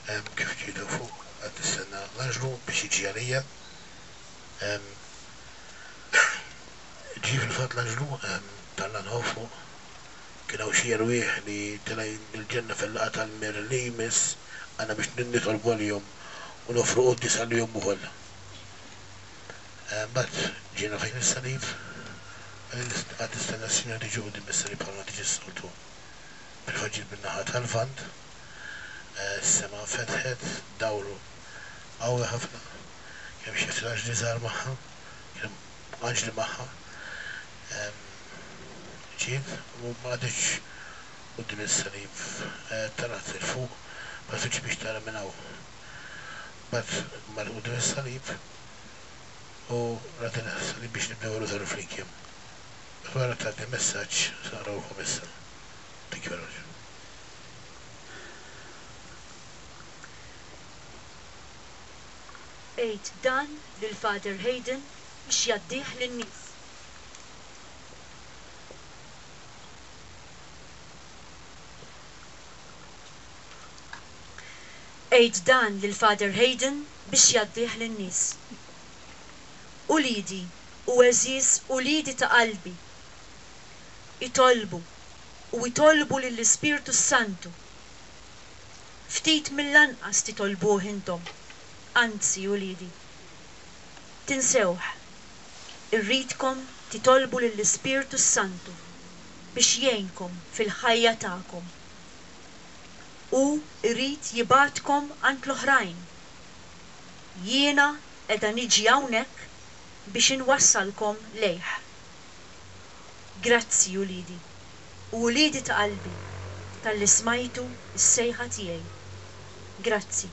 kif ġitu fuq għad nistenna l-anġlu biex jiġi għalija. Ġi fil-fat l-anġlu tanna nħofu kien hawn xi rwieħ li tela il-ġenna fil-laqgħa tal-mir li jmiss għandna biex nitolbu għalihom u nofru qudies għalihom ukoll. Mbagħad ġiena fejn is-salib għad nistenna s-sinjora tiġi quddiem is-salib bħalma tiġi s-soltu. Bil-faġġiet min-naħa tal-vant, is-sema fetħet, dawru qawwi ħafna, kemm xi raġli żgħar magħha, kien anġli magħha. Ġiet u m'għadetx quddiem is-salib, tarat il fuq ma fitx biex tara minn hawn. Mbagħad mar quddiem is-salib u rat is-salib biex nibdew nurru flimkien. Wara tagħti messaġġ sarawhom issa. Thank you very much. Ejt dan lill-Father Hayden biex jaddih lin-nies. Ejt dan lill-Father Hayden biex jaddih lin-nies. Uliedi u eżiż uliedi ta' qalbi jitolbu lill-Ispiritu Santu. Ftit mill-anqas titolbuh intom, anzi uliedi. Tinsewh, irridkom titolbu lill-Ispiritu Santu biex jgħinkom fil-ħajja tagħkom. U irrid jibgħatkom għand l-oħrajn. Jiena qiegħda niġi hawnhekk biex inwassalkom lejh. Grazzi uliedi, u uliedi ta' qalbi tal-li smajtu s-sejħa tiegħi. Grazzi.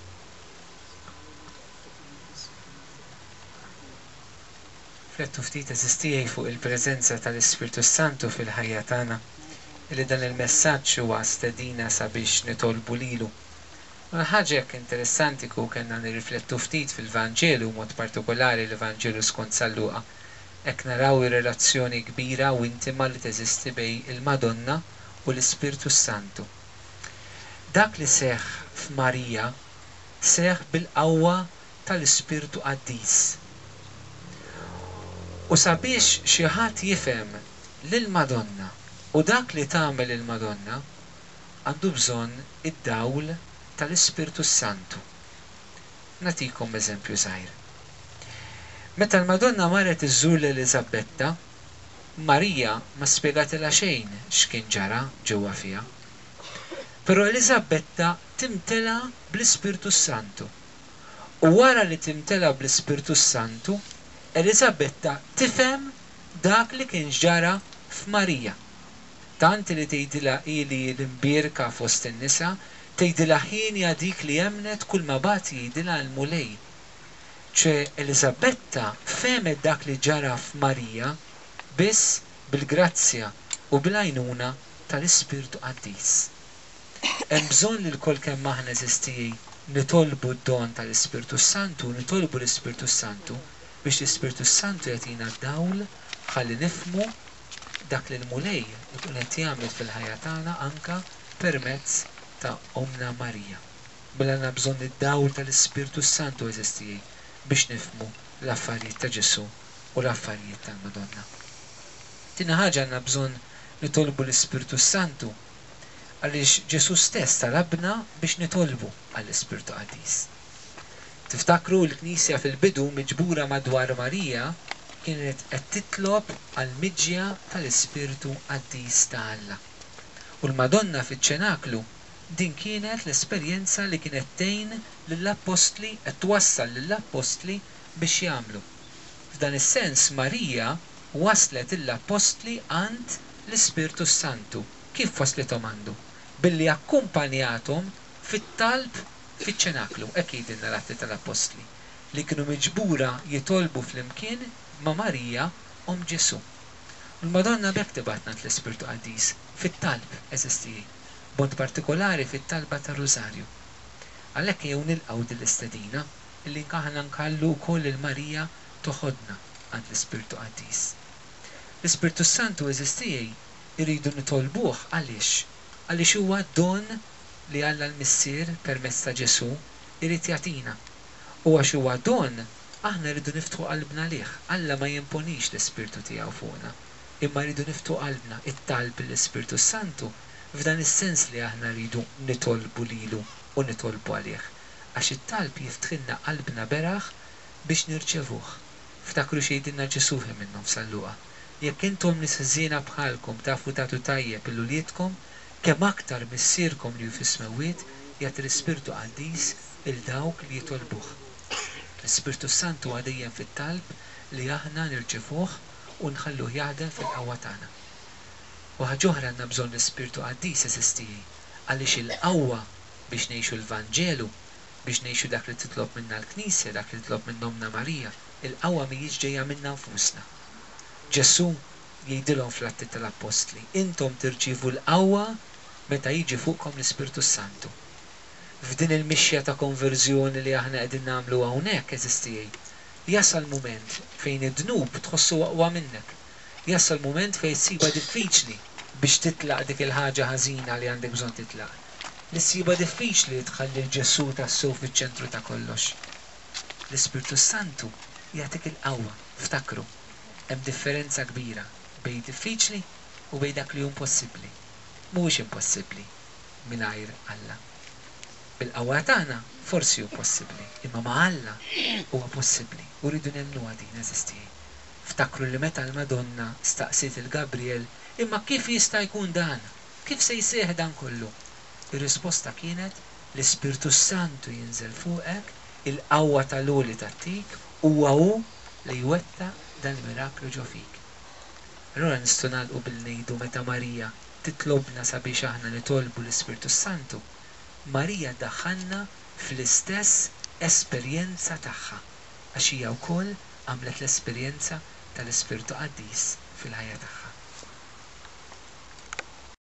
Flettu ftit eżistijaj fuq il-preżenza tal-Ispiritu Santu fil-ħajja tagħna, li dan il-messaġġ huwa stedina sabiex nitolbu lilu. Ħaġa interessanti ku kellna nirriflettu ftit fil-Vanġelu, mod partikolari l-Vanġelu skont San Luqa. Hekk naraw ir-relazzjoni kbira u intima li teżisti bejn il-Madonna u l-Ispiritu Santu. Dak li seħħ f'Marija seħħ bil-qawwa tal-Ispiritu Qaddis. U sabiex xi ħadd jifhem lill-Madonna u dak li tagħmel il-Madonna għandu bżonn id-dawl tal-Ispiritu Santu. Nagħtikom eżempju żgħir. Meta l-Madonna marret iżżur l-Elisabetta, Marija ma spjegatilha xejn x'kien ġara ġewwa fiha. Però Elisabetta timtela bl-Ispiritu Santu. U wara li timtela bl-Ispiritu Santu, Elisabetta tifhem dak li kien ġara f'Marija. Tant li tgħidilha ili l-imbierka fost in-nisa, tgħidilha ħinja dik li jemnet kull ma bagħad jgħidilha l-mulej. ċe Elisabetta femet dak li ġara f'Marija biss bil-grazzja u bil-għajnuna tal-Ispiritu Qaddis. Hemm bżonn li l-kol kemm aħna eżistijaj nitolbu d-don tal-Ispiritu Santu, nitolbu l-Ispiritu Santu biex l-Ispiritu Santu jagħtina d-dawl ħalli nifhmu dak li l-mulej ikun qed jagħmel fil-ħajja tagħna anke permezz ta' Omna Marija. Bella għandna bżonn id-dawl tal-Ispiritu Santu eżistijaj biex nifhmu l-affarijiet ta' Ġesu u l-affarijiet tal-Madonna. Tina ħaġa għandna bżonn nitolbu l-Ispiritu Santu għaliex Ġesu stess talabna biex nitolbu għall-Ispiritu Qaddis. Tiftakru l-Knisja fil-bidu miġbura madwar Marija kienet qed titlob għall-miġja tal-Ispiritu Qaddis ta' Alla. U l-Madonna fiċ-ċenaklu din kienet l-esperjenza li kienet tgħin lill-Apostli qed twassal lill-Apostli biex jagħmlu. F'dan is-sens Marija waslet lill-Apostli għand l-Ispiritu Santu. Kif waslithom għandu? Billi akkumpanjathom fit-talb fiċ-ċenaklu, hekk jgħidilna l-Atti tal-Apostli, li kienu miġbura jitolbu flimkien ma' Marija Om Ġesu. Il-Madonna b'hekk tibatna l-Ispiritu Qaddis fit-talb eżistijaj, b'mod partikolari fit-talba tar-Rużarju. Għalhekk jew nilqgħu din l-istedina illi aħna nkallu wkoll il-Marija toħodna għand l-Ispiritu Qaddis. L-Ispiritu Santu eżistijaj irridu nitolbuh għaliex huwa don li Alla l-Missier permezz ta' Ġesu irid jagħtina. U għax huwa don, aħna rridu niftħu qalbna lih. Alla ma jimponix l-Ispirtu tiegħu fuqna, imma rridu niftħu qalbna it-talb l-Ispirtu Santu f'dan is-sens li aħna rridu nitolbu lilu u nitolbu għalih. Għax it-talb jiftħilna qalbna beraħ biex nirċevuh. Ftakru xejdinna Ġesu minnhom f'San Luqa. Jekk intom nies ħżiena bħalkom tafu tagħtu tajjeb il-uliedkom, kemm aktar missierkom li hu fis-smewwiet jagħti l-Ispirtu Qaddis il dawk li jitolbuh. L-Ispirtu Santu għadejjem fit-talb li aħna nirċevuh u nħalluh jaħdem fil-qawwa tagħna. U ħaġa oħra għandna bżonn l-Ispirtu Qaddis eżistiji għaliex il-qawwa biex ngħixu l-Vanġelu, biex ngħixu dak li titlob minna l-Knisja, dak li titlob minn Omna Marija, il-qawwa mhijiex ġejja minna nfusna. Ġesu jgħidilhom fl-Atti tal-Apostli, intom tirċievu l-qawwa meta jiġi fuqkom l-Ispirtu Santu. F'din il-mixja ta' konverżjoni li aħna qegħdin nagħmlu hawnhekk eżistijej, jasal mument fejn id-dnub tħossu aqwa minnek. Jasal mument fejn tsiba diffiċli biex titlaq dik il-ħaġa ħażina li għandek bżonn titlaq. Li ssiba diffiċli tħalli l-Ġesu tassew fiċ-ċentru ta' kollox. L-Ispirtu Santu jagħtik il-qawwa, ftakru. Hemm differenza kbira bejn diffiċli u bejn dak li hu impossibbli. Mhuwiex impossibbli mingħajr Alla. Bil-qawwa tagħna forsi hu possibbli, imma ma' Alla huwa possibbli u rridu nemmnuha din eżistijej. Ftakru li meta l-Madonna staqsiet il-Gabriel, imma kif jista' jkun dan? Kif se jsejħ dan kollu? Ir-risposta kienet l-Ispirtu Santu jinżel fuqek, il-qawwa tal-għoli tat-tik huwa hu li jwettaq dan il-miraklu ġo fik. Allura nistgħu nagħlqu bil-ngħidu meta Marija titlobna sabiex aħna nitolbu l-Ispirtu Santu, Marija daħħalna fl-istess esperjenza tagħha għax hija wkoll għamlet l-esperjenza tal-Ispirtu Qaddis fil-ħajja tagħha.